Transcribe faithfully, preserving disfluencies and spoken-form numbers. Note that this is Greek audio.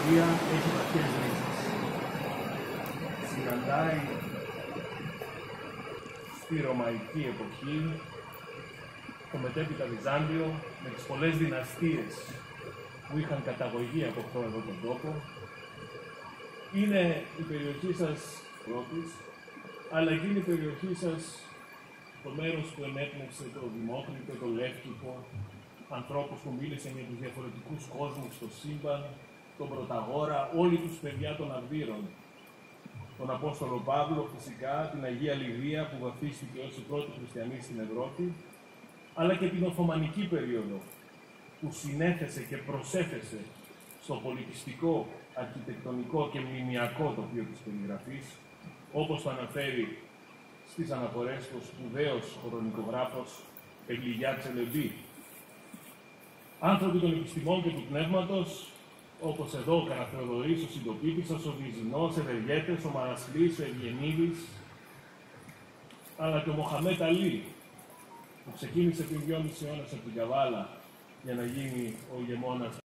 αρχαιολογία έχει βαθιές ρίζες. Συναντάει στη ρωμαϊκή εποχή το μετέπειτα Βυζάντιο με τις πολλές δυναστείες που είχαν καταγωγή από αυτό εδώ τον τόπο. Είναι η περιοχή σας πρώτης, αλλά και είναι η περιοχή σας το μέρος που ενέπνευσε το Δημόκριτο, το Λεύκηπο, ανθρώπους που μίλησαν για τους διαφορετικούς κόσμους στο σύμπαν, τον Πρωταγόρα, όλοι τους παιδιά των Αρβύρων. Τον Απόστολο Παύλο, φυσικά, την Αγία Λιδία που βαφτίστηκε ως η πρώτη χριστιανή στην Ευρώπη, αλλά και την Οθωμανική περίοδο που συνέθεσε και προσέθεσε στο πολιτιστικό, αρχιτεκτονικό και μνημειακό τοπίο της περιγραφής, όπως το αναφέρει στις αναφορές του σπουδαίος χρονικογράφος Πεγγλιγιά Τσελεμπή. Άνθρωποι των επιστημών και του πνεύματος, όπως εδώ ο Καραθεοδωρής, ο Συντοπίτης, ο Σοβιζινός, ο Ευεργέτες, ο Μαρασλής, ο Ευγενίδης, αλλά και ο Μοχαμέτ Αλή, που ξεκίνησε πριν δυόμισι αιώνες από την Καβάλα για να γίνει ο ηγεμόνας